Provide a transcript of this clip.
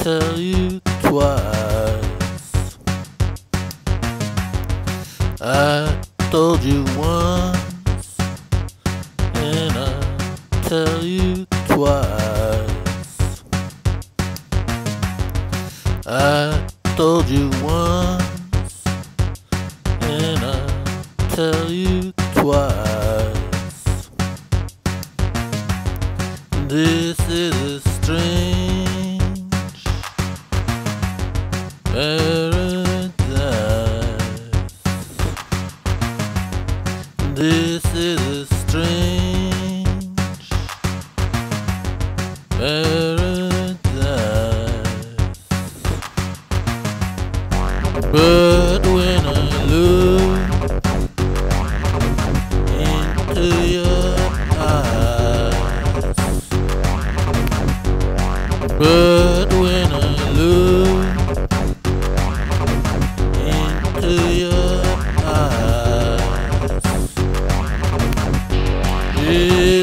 tell you twice. I told you once, and I tell you twice. I told you once, and I tell you twice. This is a strange paradise. This is a strange paradise. But when I look into your eyes, but when I look into your eyes,